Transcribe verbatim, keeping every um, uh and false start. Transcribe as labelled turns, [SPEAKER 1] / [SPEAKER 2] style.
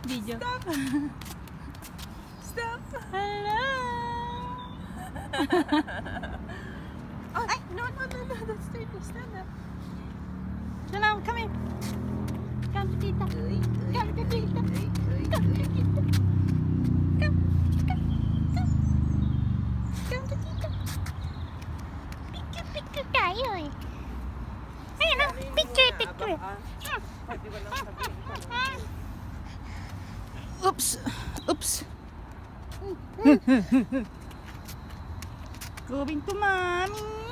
[SPEAKER 1] Video.
[SPEAKER 2] Stop. Stop.
[SPEAKER 1] Hello.
[SPEAKER 2] Oh, ay, no, no, no, no. That's straight. Stand up.
[SPEAKER 1] Salam, come here. Come to tita.
[SPEAKER 2] Uy, uy,
[SPEAKER 1] Come to tita.
[SPEAKER 2] uy, uy,
[SPEAKER 1] Come to
[SPEAKER 2] uy.
[SPEAKER 1] tita. Come, come, come. Come to tita. Picture, picture tayo eh. Ayan o, picture, picture. Oops, oops. Going to mommy.